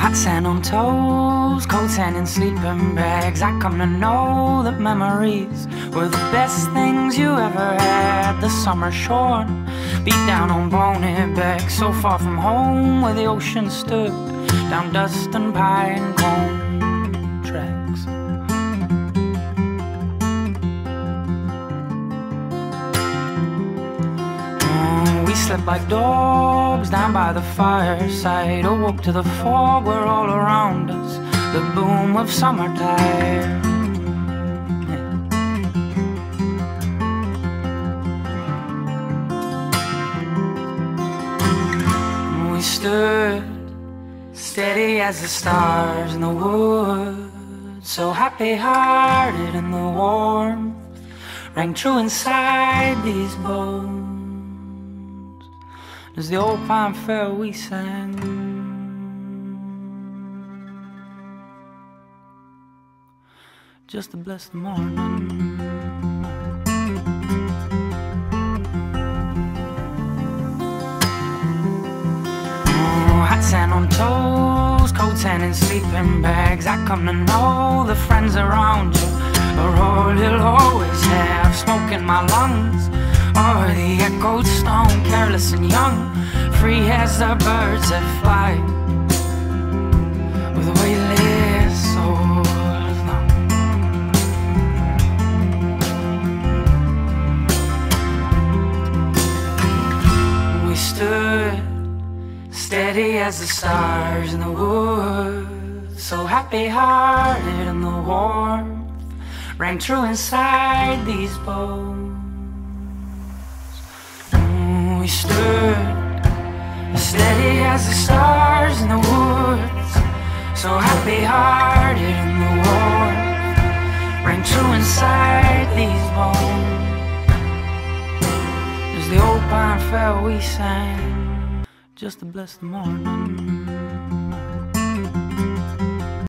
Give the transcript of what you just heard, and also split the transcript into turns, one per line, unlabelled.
Hot sand on toes, cold sand in sleeping bags. I come to know that memories were the best things you ever had. The summer shorn, beat down on Boney Beck, so far from home where the ocean stood, down dust and pine cone tracks. We slept like dogs down by the fireside, awoke to the fog where all around us the boom of summertime. We stood steady as the stars in the woods, so happy-hearted, and the warmth rang true inside these bones. As the old pine fell, we sang. Just to bless the morning. Hot sand on toes, cold sand in sleeping bags. I come to know the friends around you are all you'll always have. Smoke in my lungs, or the echoed stone, careless and young, free as the birds that fly, with weightless souls long. We stood steady as the stars in the woods, so happy-hearted, and the warmth rang true inside these bones. We stood steady as the stars in the woods, so happy-hearted, and the warmth rang true inside these bones. As the old pine fell, we sang just to bless the morning.